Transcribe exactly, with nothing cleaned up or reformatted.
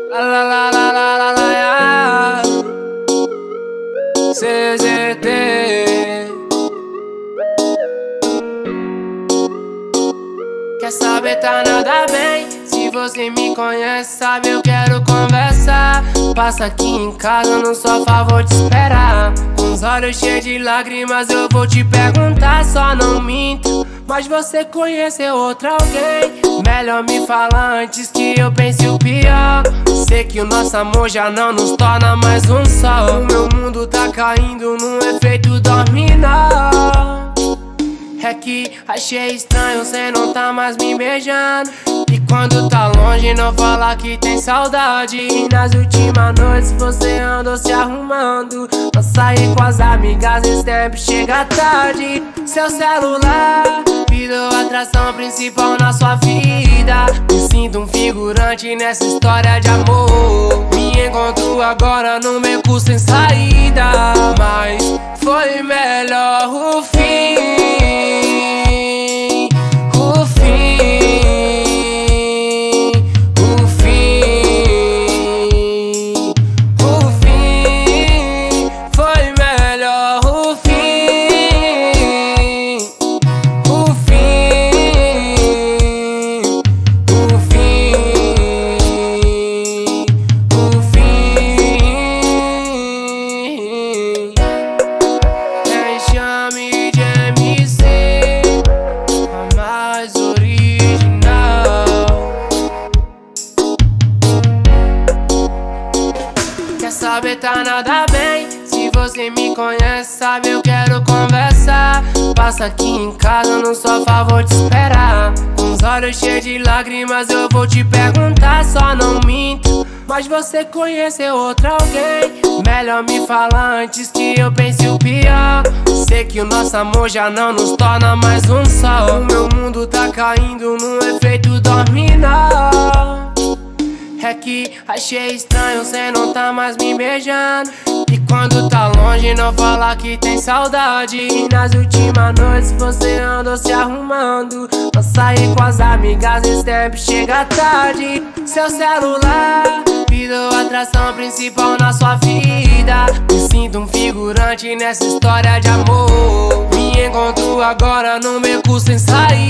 La la la la la la la la. C Z T. Quer saber, tá nada bem. Se você me conhece, sabe, eu quero conversar. Passa aqui em casa, no sofá, vou te esperar. Com os olhos cheios de lágrimas, eu vou te perguntar. Só não minto, mas você conheceu outra alguém. Melhor me falar antes que eu pense o pior. Sei que o nosso amor já não nos torna mais um só. O meu mundo tá caindo num efeito dominó. É que achei estranho cê não tá mais me beijando. E quando tá longe não fala que tem saudade. E nas últimas noites você andou se arrumando pra sair com as amigas e sempre chega tarde. Seu celular virou atração principal na sua vida. Me sinto um figurante nessa história de amor. Me encontro agora no beco sem saída. Mas foi melhor o fim. Sabe, tá nada bem. Se você me conhece, sabe, eu quero conversar. Passa aqui em casa, no sofá, vou te esperar. Com os olhos cheios de lágrimas, eu vou te perguntar. Só não minto, mas você conheceu outra alguém. Melhor me falar antes que eu pense o pior. Sei que o nosso amor já não nos torna mais um só. O meu mundo tá caindo num efeito dominó. É que achei estranho cê não tá mais me beijando. E quando tá longe não fala que tem saudade. E nas últimas noites você andou se arrumando pra sair com as amigas e sempre chega tarde. Seu celular virou atração principal na sua vida. Me sinto um figurante nessa história de amor. Me encontro agora no beco sem sair.